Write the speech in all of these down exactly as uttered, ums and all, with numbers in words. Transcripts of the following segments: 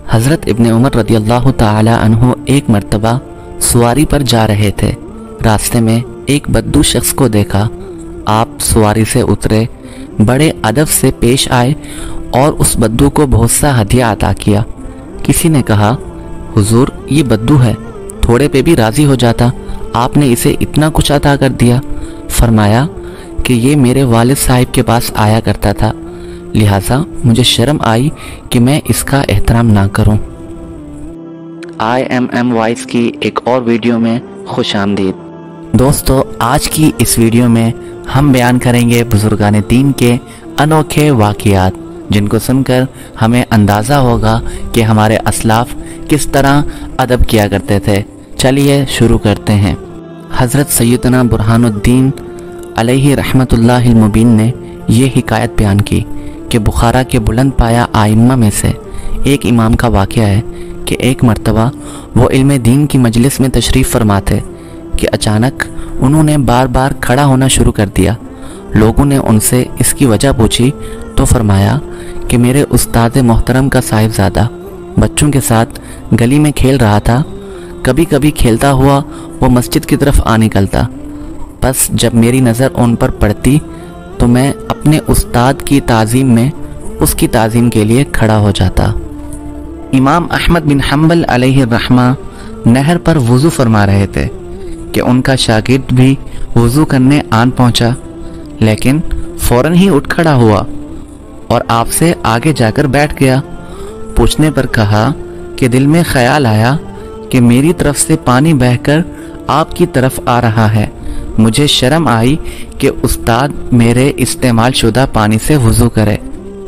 حضرت ابن عمر رضی اللہ تعالی عنہ ایک مرتبہ سواری پر جا رہے تھے۔ راستے میں ایک بدو شخص کو دیکھا۔ آپ سواری سے اترے، بڑے ادب سے پیش آئے اور اس بدو کو بہت سا ہدیہ عطا کیا۔ کسی نے کہا، حضور یہ بدو ہے، تھوڑے پہ بھی راضی ہو جاتا، آپ نے اسے اتنا کچھ عطا کر دیا۔ فرمایا کہ یہ میرے والد صاحب کے پاس آیا کرتا تھا، لہٰذا مجھے شرم آئی کہ میں اس کا احترام نہ کروں۔ آئی ایم ایم وائس کی ایک اور ویڈیو میں خوش آمدید۔ دوستو، آج کی اس ویڈیو میں ہم بیان کریں گے بزرگان دین کے انوکھے واقعات، جن کو سن کر ہمیں اندازہ ہوگا کہ ہمارے اسلاف کس طرح ادب کیا کرتے تھے۔ چلیے شروع کرتے ہیں۔ حضرت سیدنا برہان الدین علیہ رحمت اللہ المبین نے یہ حکایت بیان کی کہ بخارا کے بلند پایا آئمہ میں سے ایک امام کا واقعہ ہے کہ ایک مرتبہ وہ علم دین کی مجلس میں تشریف فرما تھے کہ اچانک انہوں نے بار بار کھڑا ہونا شروع کر دیا۔ لوگوں نے ان سے اس کی وجہ پوچھی تو فرمایا کہ میرے استاد محترم کا صاحبزادہ بچوں کے ساتھ گلی میں کھیل رہا تھا، کبھی کبھی کھیلتا ہوا وہ مسجد کی طرف آ نکلتا، بس جب میری نظر ان پر پڑتی تو میں اپنے استاد کی تعظیم میں اس کی تعظیم کے لیے کھڑا ہو جاتا۔ امام احمد بن حنبل علیہ الرحمہ نہر پر وضو فرما رہے تھے کہ ان کا شاگرد بھی وضو کرنے آن پہنچا، لیکن فوراً ہی اٹھ کھڑا ہوا اور آپ سے آگے جا کر بیٹھ گیا۔ پوچھنے پر کہا کہ دل میں خیال آیا کہ میری طرف سے پانی بہہ کر آپ کی طرف آ رہا ہے، مجھے شرم آئی کہ استاد میرے استعمال شدہ پانی سے وضو کرے۔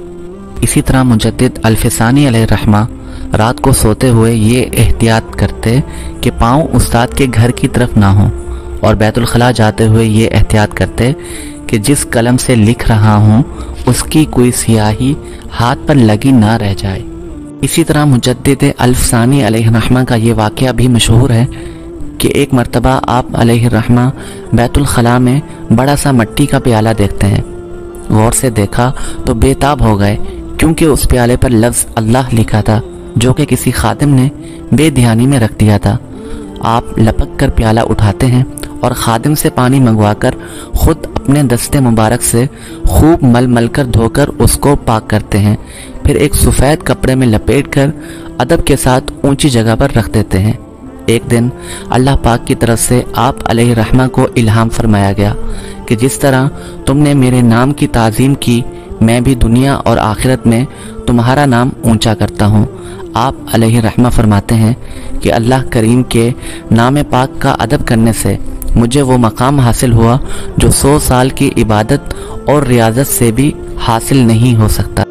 اسی طرح مجدد الفسانی علیہ الرحمہ رات کو سوتے ہوئے یہ احتیاط کرتے کہ پاؤں استاد کے گھر کی طرف نہ ہوں، اور بیت الخلاء جاتے ہوئے یہ احتیاط کرتے کہ جس قلم سے لکھ رہا ہوں اس کی کوئی سیاہی ہاتھ پر لگی نہ رہ جائے۔ اسی طرح مجدد الفسانی علیہ الرحمہ کا یہ واقعہ بھی مشہور ہے کہ ایک مرتبہ آپ علیہ الرحمہ بیت الخلاء میں بڑا سا مٹی کا پیالہ دیکھتے ہیں۔ غور سے دیکھا تو بے تاب ہو گئے، کیونکہ اس پیالے پر لفظ اللہ لکھا تھا جو کہ کسی خادم نے بے دھیانی میں رکھ دیا تھا۔ آپ لپک کر پیالہ اٹھاتے ہیں اور خادم سے پانی منگوا کر خود اپنے دستے مبارک سے خوب مل مل کر دھو کر اس کو پاک کرتے ہیں، پھر ایک سفید کپڑے میں لپیٹ کر ادب کے ساتھ اونچی جگہ پر رکھ دیتے ہیں۔ ایک دن اللہ پاک کی طرف سے آپ علیہ الرحمہ کو الہام فرمایا گیا کہ جس طرح تم نے میرے نام کی تعظیم کی، میں بھی دنیا اور آخرت میں تمہارا نام اونچا کرتا ہوں۔ آپ علیہ الرحمہ فرماتے ہیں کہ اللہ کریم کے نام پاک کا ادب کرنے سے مجھے وہ مقام حاصل ہوا جو سو سال کی عبادت اور ریاضت سے بھی حاصل نہیں ہو سکتا۔